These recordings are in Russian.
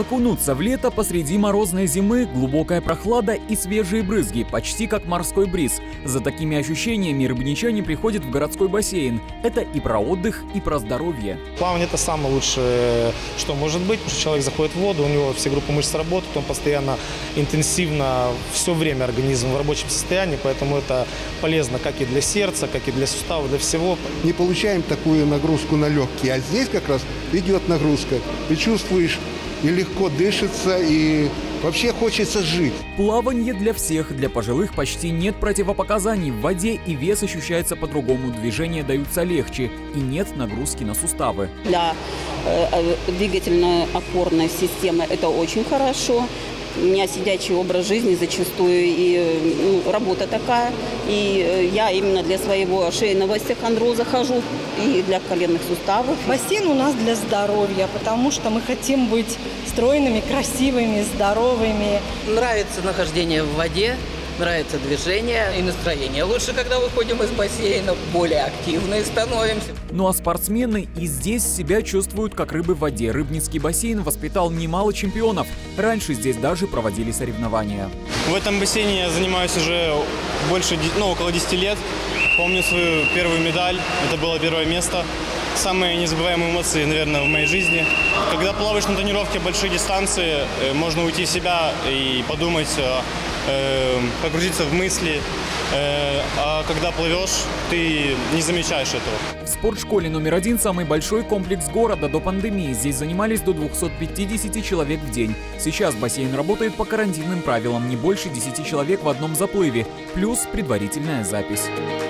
Окунуться в лето посреди морозной зимы, глубокая прохлада и свежие брызги, почти как морской бриз. За такими ощущениями рыбничане приходят в городской бассейн. Это и про отдых, и про здоровье. Плавание – это самое лучшее, что может быть, потому что человек заходит в воду, у него все группы мышц работают, он постоянно, интенсивно, все время организм в рабочем состоянии, поэтому это полезно как и для сердца, как и для суставов, для всего. Не получаем такую нагрузку на легкие, а здесь как раз идет нагрузка. Ты чувствуешь, и легко дышится, и вообще хочется жить. Плавание для всех. Для пожилых почти нет противопоказаний в воде, и вес ощущается по-другому. Движения даются легче, и нет нагрузки на суставы. Для двигательно-опорной системы это очень хорошо. У меня сидячий образ жизни зачастую, и работа такая. И я именно для своего шейного остеохондроза хожу, и для коленных суставов. Бассейн у нас для здоровья, потому что мы хотим быть стройными, красивыми, здоровыми. Нравится нахождение в воде, нравится движение и настроение. Лучше, когда выходим из бассейна, более активные становимся. Ну а спортсмены и здесь себя чувствуют как рыбы в воде. Рыбницкий бассейн воспитал немало чемпионов. Раньше здесь даже проводили соревнования. В этом бассейне я занимаюсь уже около 10 лет. Помню свою первую медаль. Это было первое место. Самые незабываемые эмоции, наверное, в моей жизни. Когда плаваешь на тренировке большие дистанции, можно уйти в себя и подумать, погрузиться в мысли. А когда плывешь, ты не замечаешь этого. В спортшколе номер 1 самый большой комплекс города до пандемии. Здесь занимались до 250 человек в день. Сейчас бассейн работает по карантинным правилам. Не больше 10 человек в одном заплыве. Плюс предварительная запись.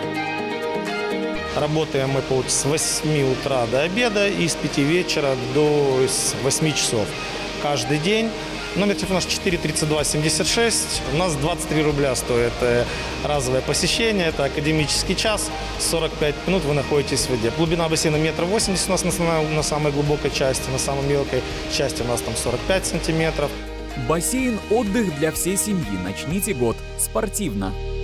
Работаем мы с 8 утра до обеда и с 5 вечера до 8 часов каждый день. Номер телефона 43276. У нас 23 рубля стоит разовое посещение. Это академический час. 45 минут вы находитесь в воде. Глубина бассейна 1,80 м у нас на самой глубокой части. На самой мелкой части у нас там 45 сантиметров. Бассейн – отдых для всей семьи. Начните год спортивно.